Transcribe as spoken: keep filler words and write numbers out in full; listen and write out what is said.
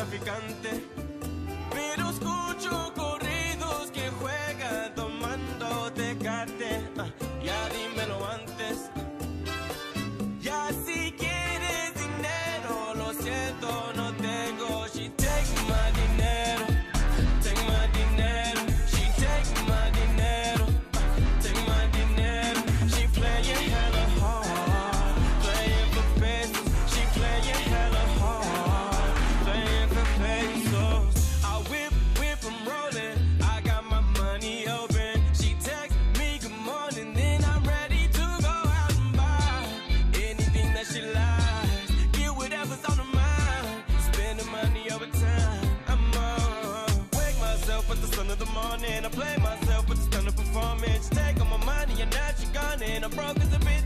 narcotraficante. Pero escucho corridos que juegan tomando Tecate. uh, Ya dímelo antes. Ya si quieres dinero, lo siento, no tengo. She take my dinero, take my dinero. She take my dinero, take my dinero. She playing hella hard, playing for pesos. She playing hella hard, playing for pesos. I whip, whip, I'm rolling. I got my money open. She text me good morning, then I'm ready to go out and buy anything that she likes. Get whatever's on her mind. Spending money over time. I'm on. Wake myself with the sun of the morning. I play myself with the stunning performance. Take all my money and now she gone. And I'm broke as a bitch.